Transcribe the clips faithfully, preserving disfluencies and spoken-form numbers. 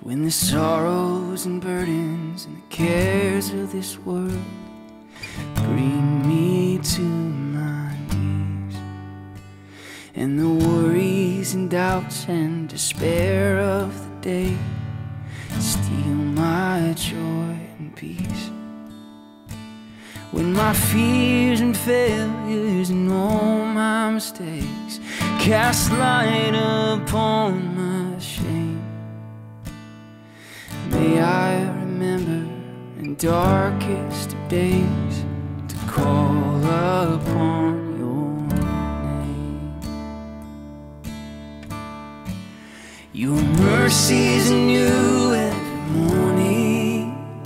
When the sorrows and burdens and the cares of this world bring me to my knees, and the worries and doubts and despair of the day steal my joy and peace. When my fears and failures and all my mistakes cast light upon my shame, may I remember in darkest of days to call upon your name. Your mercies are new every morning,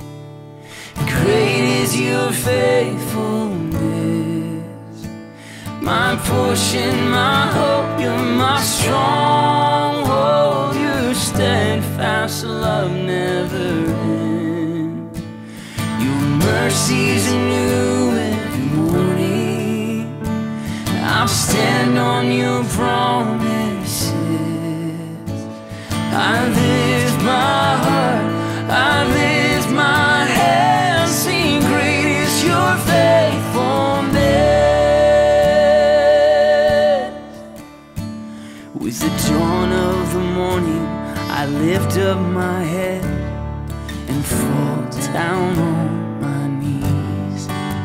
great is your faithfulness. My portion, my hope, you're my stronghold. Your steadfast love never ends. Your mercies are new every morning. I'll stand on your promises. I lift my heart, I lift my hands, sing great is your faithfulness. With the dawn of the morning, I lift up my head and fall down on my knees.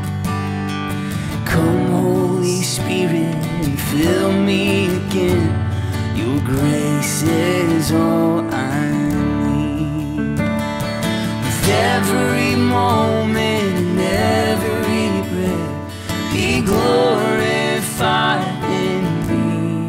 Come, Holy Spirit, and fill me again. Your grace is all I need. With every moment and every breath, be glorified in me.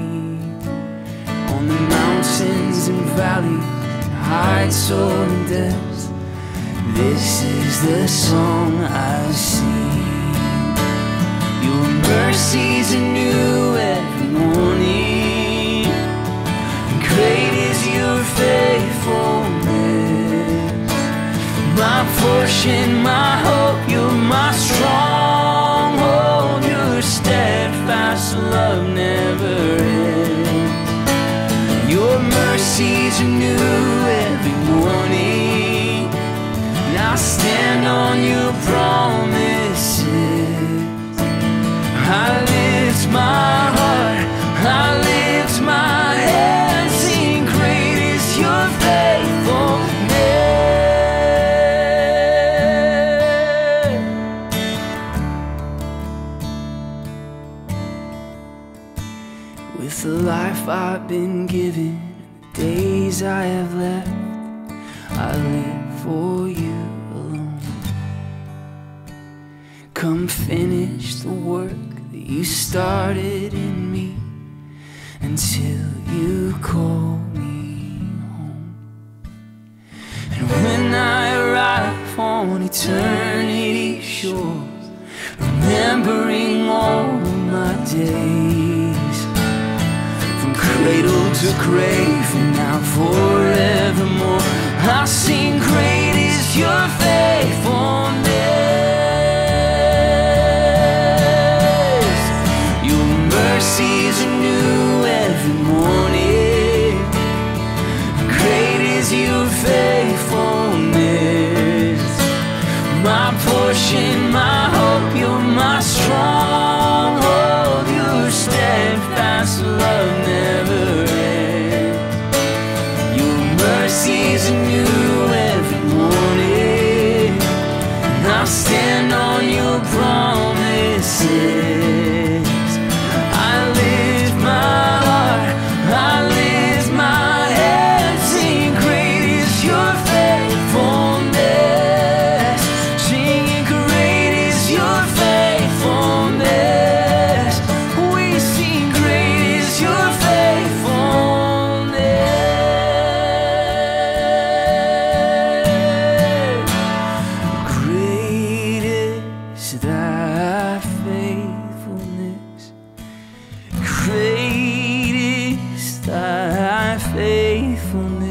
On the mountains and valleys, heights or depths, this is the song I sing. Your mercies are new every morning, great is your faithfulness. My portion, my hope, you're my stronghold. Your steadfast love never ends. Your mercies are new every morning, and I stand on your promises. I lift my heart, I lift my hands, sing great is your faithfulness. With the life I've been given, the days I have left, I live for you alone. Come finish the work that you started in me until you call me home. And when I arrive on eternity's shores, remembering all my days, from cradle to grave and now forevermore, I'll sing great is your faithfulness. Your mercies are new every morning, great is your faithfulness. My portion, my hope, you're my stronghold. Your steadfast love never ends. Your mercies are new every morning, and I'll stand on your promises. I lift my heart, I lift my hands, sing great is your faithfulness. Singing great is your faithfulness. We sing great is your faithfulness. Great is thy faithfulness. Great is thy faithfulness.